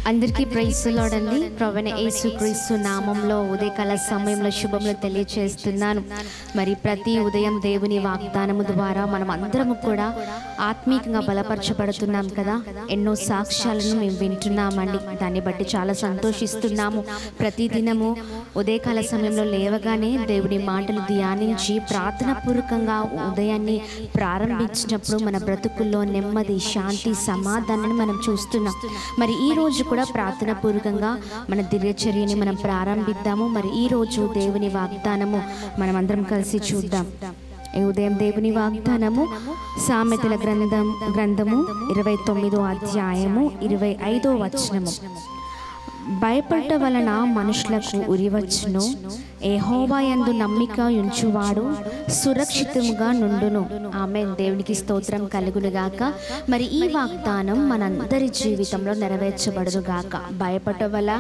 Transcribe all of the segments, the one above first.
అందరికీ praise the lord అండి. ప్రభువైన యేసుక్రీస్తు నామంలో ఉదయకాల సమయంలో శుభములు తెలియజేస్తున్నాను. మరి ప్రతి ఉదయం దేవుని వాగ్దానము ద్వారా మనం అందరము కూడా ఆత్మీయంగా బలపరచబడుతున్నాం కదా. ఎన్నో సాక్ష్యాలను మేము వింటున్నామండి. దాన్ని బట్టి చాలా సంతోషిస్తున్నాము. ప్రతిదినము ఉదయకాల సమయంలో లేవగానే దేవుని మాటలు ధ్యానించి ప్రార్థన పూర్వకంగా ఉదయాన్ని ప్రారంభించినప్పుడు మన బ్రతుకుల్లో నెమ్మది, శాంతి, సమాధానాన్ని మనం చూస్తున్నాం. మరి ఈ రోజు కూడా ప్రార్థన పూర్వకంగా మన దినచర్యని మనం ప్రారంభిద్దాము. మరి ఈ రోజు దేవుని వాగ్దానము మనం అందరం కలిసి చూద్దాం. ఈ ఉదయం దేవుని వాగ్దానము సామెతల గ్రంథము 29వ అధ్యాయము 25వ వచనము. భయపడ్డ వలన మనుషులకు ఉరివచ్చును, యెహోవా యందు నమ్మిక ఉంచువాడు సురక్షితముగా నుండును. ఆమేన్. దేవునికి స్తోత్రం కలుగును గాక. మరి ఈ వాగ్దానం మనందరి జీవితంలో నెరవేర్చబడును గాక. భయపడ్డ వల్ల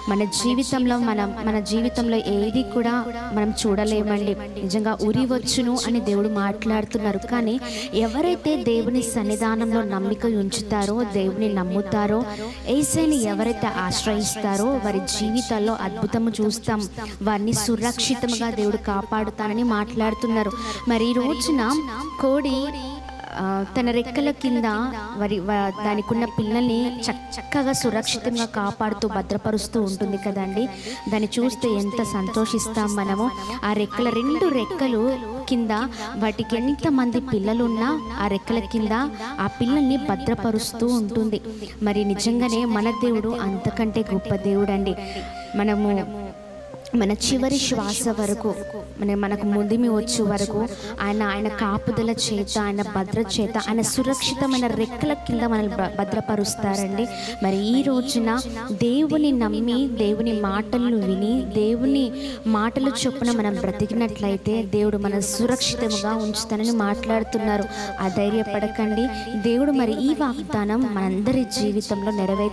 మన జీవితంలో ఏది కూడా మనం చూడలేమండి. నిజంగా ఉరివచ్చును అని దేవుడు మాట్లాడుతున్నారు. కానీ ఎవరైతే దేవుని సన్నిధానంలో నమ్మిక ఉంచుతారో, దేవుని నమ్ముతారో, యేసుని ఎవరైతే ఆశ్రయిస్తారో వారి జీవితాల్లో అద్భుతము చూస్తాం. వారిని సురక్షితంగా దేవుడు కాపాడుతానని మాట్లాడుతున్నారు. మరి ఈ రోజున కోడి తన రెక్కల కింద దానికి ఉన్న పిల్లల్ని చక్కగా సురక్షితంగా కాపాడుతూ భద్రపరుస్తూ ఉంటుంది కదండి. దాన్ని చూస్తే ఎంత సంతోషిస్తాం మనము. ఆ రెండు రెక్కలు కింద వాటికి ఎంతమంది పిల్లలున్నా ఆ రెక్కల కింద ఆ పిల్లల్ని భద్రపరుస్తూ ఉంటుంది. మరి నిజంగానే మన దేవుడు అంతకంటే గొప్ప దేవుడు అండి. మన చివరి శ్వాస వరకు మనకు ముదిమి వచ్చే వరకు ఆయన కాపుదల చేత, ఆయన భద్ర చేత, ఆయన సురక్షితమైన రెక్కల కింద మనల్ని భద్రపరుస్తారండి. మరి ఈ రోజున దేవుని నమ్మి, దేవుని మాటలను విని, దేవుని మాటలు చొప్పున మనం బ్రతికినట్లయితే దేవుడు మన సురక్షితంగా ఉంచుతానని మాట్లాడుతున్నారు. ధైర్యపడకండి. దేవుడు మరి ఈ వాగ్దానం మనందరి జీవితంలో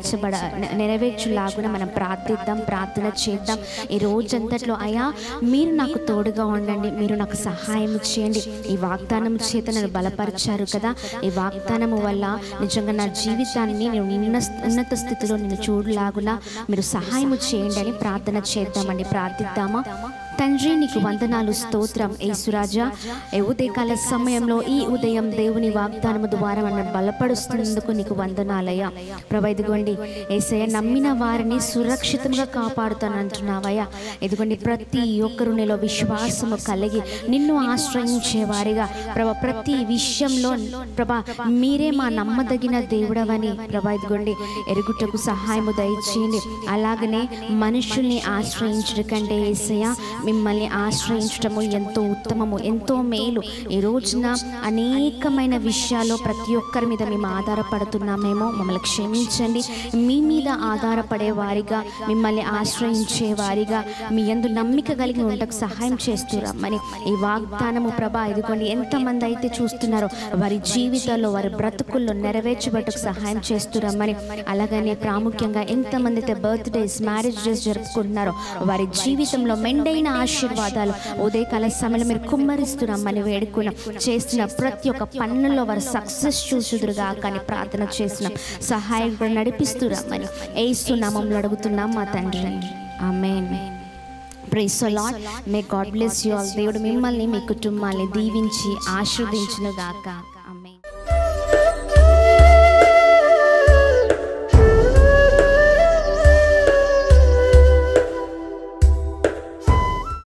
నెరవేర్చులాగున మనం ప్రార్థిద్దాం, ప్రార్థన చేద్దాం. ఈ రోజంతట్లో అయ్యా మీరు నాకు తోడుగా ఉండండి, మీరు నాకు సహాయం చేయండి. ఈ వాగ్దానం చేత నన్ను బలపరిచారు కదా. ఈ వాగ్దానము వల్ల నిజంగా నా జీవితాన్ని నేను ఉన్నత స్థితిలో నేను చూడలాగులా మీరు సహాయం చేయండి అని ప్రార్థన చేద్దామండి. ప్రార్థిద్దామా? తండ్రి, నీకు వందనాలు, స్తోత్రం యేసురాజా. ఉదయకాల సమయంలో ఈ ఉదయం దేవుని వాగ్దానము ద్వారా మనం బలపరుస్తున్నందుకు నీకు వందనాలయ్యా. ప్రభా, ఇదిగోండి యేసయ్య, నమ్మిన వారిని సురక్షితంగా కాపాడుతానంటున్నావయ్యా. ఇదిగోండి ప్రతి ఒక్కరు నీలో విశ్వాసము కలిగి నిన్ను ఆశ్రయించే వారిగా ప్రభా, ప్రతి విషయంలో ప్రభా మీరే మా నమ్మదగిన దేవుడవని ప్రభా ఇదిగోండి ఎరుగుటకు సహాయము దయచేయండి. అలాగనే మనుషుల్ని ఆశ్రయించడం కంటే యేసయ్య మిమ్మల్ని ఆశ్రయించటము ఎంతో ఉత్తమము, ఎంతో మేలు. ఈ రోజున అనేకమైన విషయాల్లో ప్రతి ఒక్కరి మీద మేము ఆధారపడుతున్నామేమో, మమ్మల్ని క్షమించండి. మీ మీద ఆధారపడే వారిగా, మిమ్మల్ని ఆశ్రయించే వారిగా, మీ యందు నమ్మిక కలిగి ఉండకు సహాయం చేస్తున్నామని ఈ వాగ్దానము ప్రభా ఇదిగోండి ఎంతమంది అయితే చూస్తున్నారో వారి జీవితాల్లో, వారి బ్రతుకుల్లో నెరవేర్చబట్టకు సహాయం చేస్తున్నామని, అలాగనే ప్రాముఖ్యంగా ఎంతమంది అయితే బర్త్డేస్, మ్యారేజ్ డేస్ జరుపుకుంటున్నారో వారి జీవితంలో మెండైన ఆశీర్వాదాలు ఉదయకాల సమయంలో మీరు కుమ్మరిస్తున్నామని వేడుకున్నాం. చేస్తున్న ప్రతి ఒక్క పనుల్లో వారు సక్సెస్ చూసుదురుగా కానీ ప్రార్థన చేస్తున్నాం. సహాయం కూడా నడిపిస్తున్నామని యేసు నామములో అడుగుతున్నాం మా తండ్రి. Amen. Praise the Lord. May God bless you all. దేవుడు మిమ్మల్ని, మీ కుటుంబాన్ని దీవించి ఆశీర్వదించును గాక.